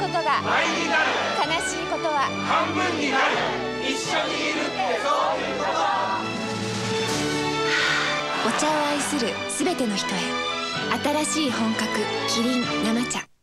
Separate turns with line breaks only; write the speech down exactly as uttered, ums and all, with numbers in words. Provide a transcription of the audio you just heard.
ことが
倍になる。
悲しいことは
半分になる。一緒にいるってそういうこと。
お茶を愛するすべての人へ、新しい本格キリン生茶。